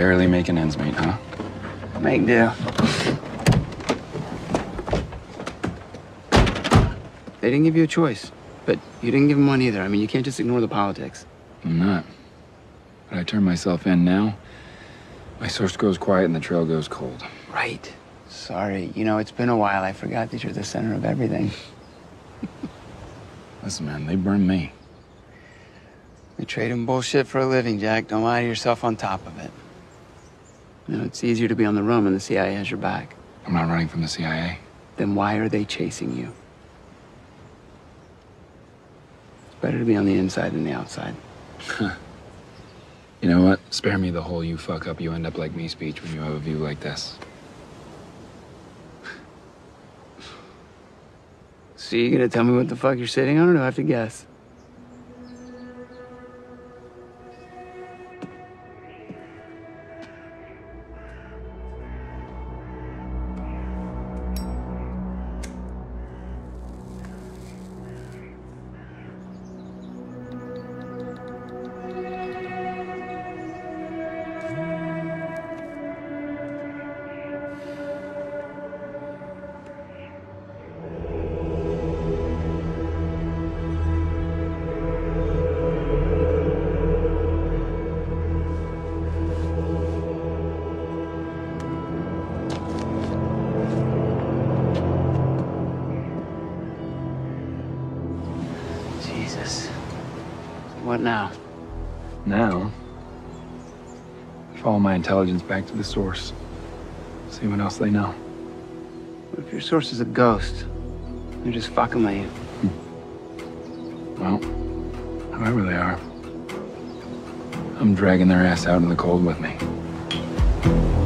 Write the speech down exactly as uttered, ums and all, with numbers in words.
barely making ends meet, huh? Make do. They didn't give you a choice, but you didn't give them one either. I mean, you can't just ignore the politics. I'm not. But I turn myself in now. My source goes quiet and the trail goes cold. Right. Sorry. You know, it's been a while. I forgot that you're the center of everything. Listen, man, they burned me. You're trading bullshit for a living, Jack. Don't lie to yourself on top of it. You know, it's easier to be on the run when the C I A has your back. I'm not running from the C I A. Then why are they chasing you? It's better to be on the inside than the outside. You know what? Spare me the whole you fuck up, you end up like me speech when you have a view like this. So you gonna tell me what the fuck you're sitting on, or do I have to guess? Jesus. What now? Now, follow my intelligence back to the source. See what else they know. What if your source is a ghost? They're just fucking with you. Well, whoever they are, I'm dragging their ass out in the cold with me.